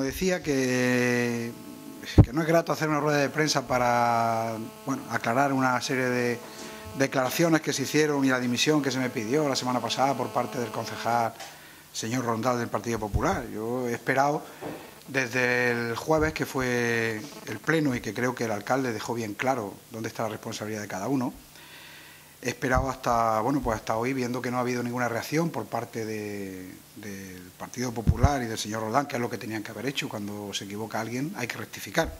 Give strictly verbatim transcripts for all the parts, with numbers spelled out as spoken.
como decía, que, que no es grato hacer una rueda de prensa para bueno, aclarar una serie de declaraciones que se hicieron y la dimisión que se me pidió la semana pasada por parte del concejal señor Rondal del Partido Popular. Yo he esperado desde el jueves, que fue el pleno y que creo que el alcalde dejó bien claro dónde está la responsabilidad de cada uno. He esperado hasta, bueno, pues hasta hoy, viendo que no ha habido ninguna reacción por parte de, del Partido Popular y del señor Roldán, que es lo que tenían que haber hecho. Cuando se equivoca alguien hay que rectificar.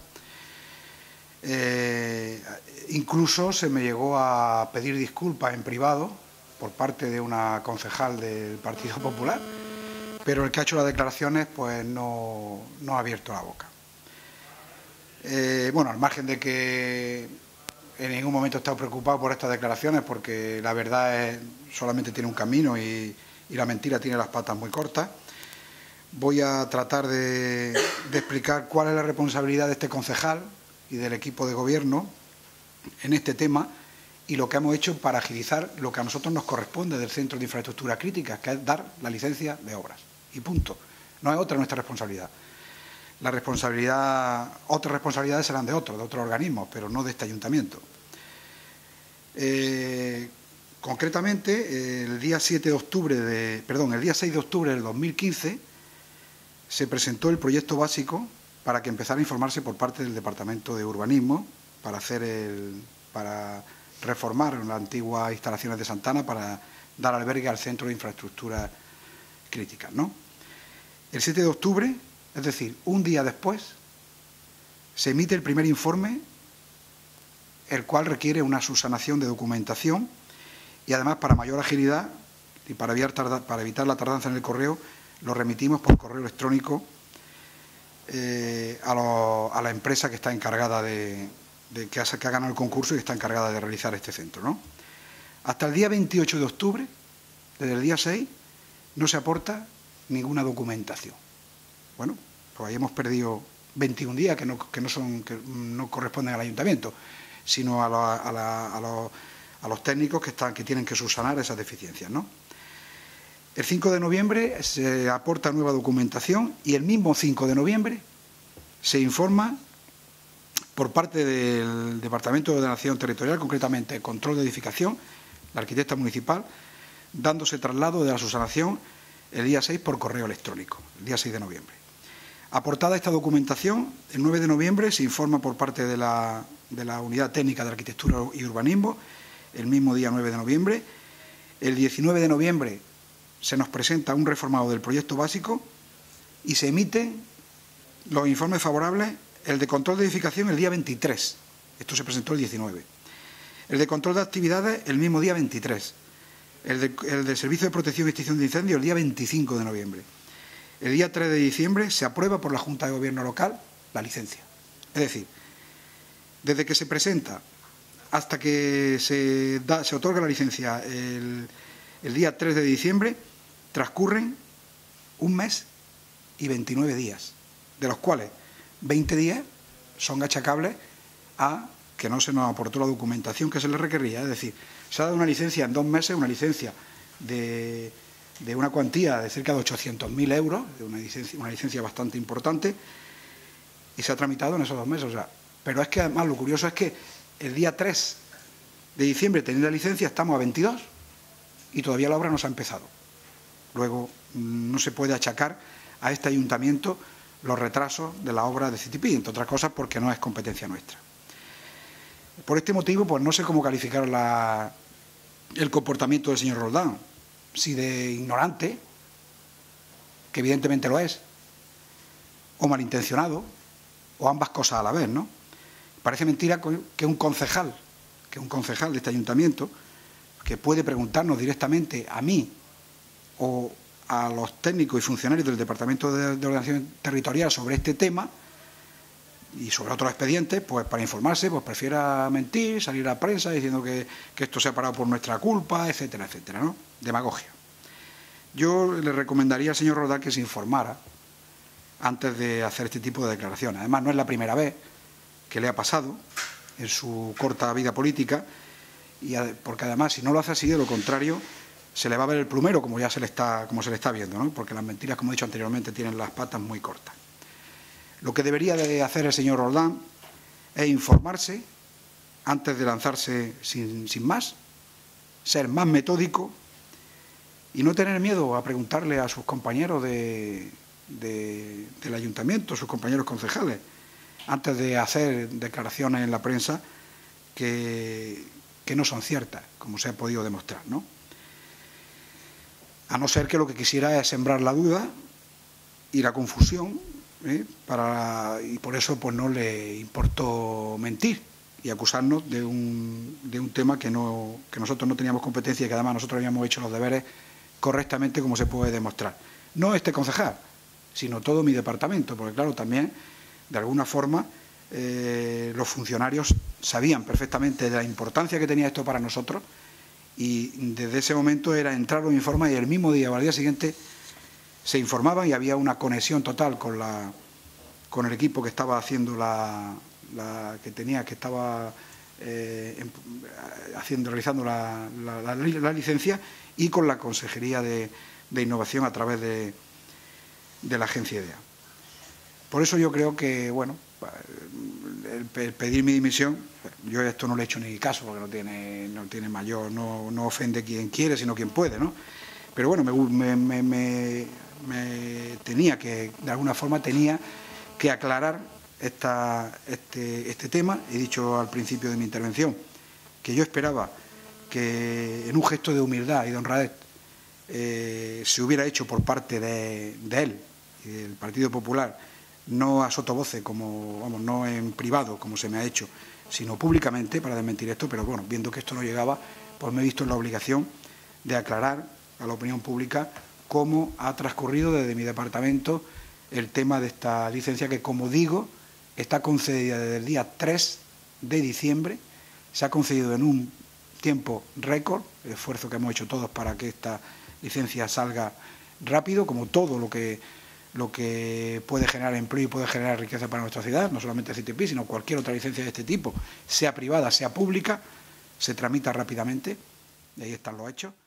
Eh, incluso se me llegó a pedir disculpas en privado por parte de una concejal del Partido Popular, pero el que ha hecho las declaraciones pues no, no ha abierto la boca. Eh, bueno, al margen de que en ningún momento he estado preocupado por estas declaraciones, porque la verdad es, solamente tiene un camino y, y la mentira tiene las patas muy cortas. Voy a tratar de, de explicar cuál es la responsabilidad de este concejal y del equipo de gobierno en este tema y lo que hemos hecho para agilizar lo que a nosotros nos corresponde del Centro de Infraestructuras Críticas, que es dar la licencia de obras. Y punto. No es otra nuestra responsabilidad. La responsabilidad, otras responsabilidades serán de otros, de otros organismos, pero no de este ayuntamiento. Eh, concretamente, el día siete de octubre de, perdón, el día seis de octubre del dos mil quince se presentó el proyecto básico para que empezara a informarse por parte del Departamento de Urbanismo para hacer el, para reformar las antiguas instalaciones de Santana para dar albergue al Centro de Infraestructuras Críticas, ¿no? El siete de octubre, es decir, un día después, se emite el primer informe, el cual requiere una subsanación de documentación y además, para mayor agilidad y para evitar, tarda, para evitar la tardanza en el correo, lo remitimos por correo electrónico eh, a, lo, a la empresa que está encargada de, de que, hace, que ha ganado el concurso y está encargada de realizar este centro, ¿no? Hasta el día veintiocho de octubre, desde el día seis, no se aporta ninguna documentación. Bueno, pues ahí hemos perdido veintiún días que no, que no, son, que no corresponden al ayuntamiento, sino a, la, a, la, a, los, a los técnicos que, están, que tienen que subsanar esas deficiencias, ¿no? El cinco de noviembre se aporta nueva documentación y el mismo cinco de noviembre se informa por parte del Departamento de Ordenación Territorial, concretamente Control de Edificación, la arquitecta municipal, dándose traslado de la subsanación el día seis por correo electrónico, el día seis de noviembre. Aportada esta documentación, el nueve de noviembre se informa por parte de la, de la Unidad Técnica de Arquitectura y Urbanismo, el mismo día nueve de noviembre. El diecinueve de noviembre se nos presenta un reformado del proyecto básico y se emiten los informes favorables, el de control de edificación el día veintitrés, esto se presentó el diecinueve. El de control de actividades el mismo día veintitrés. El de, el de Servicio de Protección y Extinción de Incendios el día veinticinco de noviembre. El día tres de diciembre se aprueba por la Junta de Gobierno local la licencia. Es decir, desde que se presenta hasta que se, da, se otorga la licencia el, el día tres de diciembre, transcurren un mes y veintinueve días, de los cuales veinte días son achacables a que no se nos aportó la documentación que se le requería. Es decir, se ha dado una licencia en dos meses, una licencia de, de una cuantía de cerca de ochocientos mil euros, de una licencia, una licencia bastante importante, y se ha tramitado en esos dos meses. O sea, pero es que además lo curioso es que el día tres de diciembre, teniendo la licencia, estamos a veintidós y todavía la obra no se ha empezado. Luego, no se puede achacar a este ayuntamiento los retrasos de la obra de C T P, entre otras cosas porque no es competencia nuestra. Por este motivo, pues no sé cómo calificar la, el comportamiento del señor Roldán, si de ignorante, que evidentemente lo es, o malintencionado, o ambas cosas a la vez, ¿no? Parece mentira que un concejal, que un concejal de este ayuntamiento, que puede preguntarnos directamente a mí o a los técnicos y funcionarios del Departamento de, de Ordenación Territorial sobre este tema y sobre otros expedientes, pues para informarse, pues prefiera mentir, salir a prensa diciendo que, que esto se ha parado por nuestra culpa, etcétera, etcétera, ¿no? Demagogia. Yo le recomendaría al señor Roldán que se informara antes de hacer este tipo de declaraciones. Además, no es la primera vez que le ha pasado en su corta vida política, y porque además, si no lo hace así, de lo contrario, se le va a ver el plumero, como ya se le está, como se le está viendo, ¿no? Porque las mentiras, como he dicho anteriormente, tienen las patas muy cortas. Lo que debería de hacer el señor Roldán es informarse antes de lanzarse sin, sin más, ser más metódico y no tener miedo a preguntarle a sus compañeros de, de, del ayuntamiento, sus compañeros concejales, antes de hacer declaraciones en la prensa que, que no son ciertas, como se ha podido demostrar, ¿no? A no ser que lo que quisiera es sembrar la duda y la confusión, ¿eh? Para, y por eso pues no le importó mentir y acusarnos de un, de un tema que, no, que nosotros no teníamos competencia y que además nosotros habíamos hecho los deberes correctamente, como se puede demostrar. No este concejal, sino todo mi departamento, porque claro, también, de alguna forma, eh, los funcionarios sabían perfectamente de la importancia que tenía esto para nosotros y desde ese momento era entrar los informes y el mismo día o al día siguiente se informaban y había una conexión total con, la, con el equipo que estaba haciendo la, la que tenía, que estaba eh, haciendo, realizando la, la, la, la licencia y con la Consejería de, de Innovación a través de, de la agencia I D E A. Por eso yo creo que, bueno, el, el pedir mi dimisión, yo esto no le he hecho ni caso porque no tiene, no tiene mayor, no, no ofende quien quiere, sino quien puede, ¿no? Pero bueno, me, me, me, me tenía que, de alguna forma tenía que aclarar esta, este, este tema. He dicho al principio de mi intervención que yo esperaba que en un gesto de humildad y de honradez eh, se hubiera hecho por parte de, de él y del Partido Popular, no a sotovoce, como, vamos, no en privado, como se me ha hecho, sino públicamente para desmentir esto, pero bueno, viendo que esto no llegaba, pues me he visto en la obligación de aclarar a la opinión pública cómo ha transcurrido desde mi departamento el tema de esta licencia que, como digo, está concedida desde el día tres de diciembre, se ha concedido en un tiempo récord, el esfuerzo que hemos hecho todos para que esta licencia salga rápido, como todo lo que, lo que puede generar empleo y puede generar riqueza para nuestra ciudad, no solamente C T P, sino cualquier otra licencia de este tipo, sea privada, sea pública, se tramita rápidamente, y ahí están los hechos.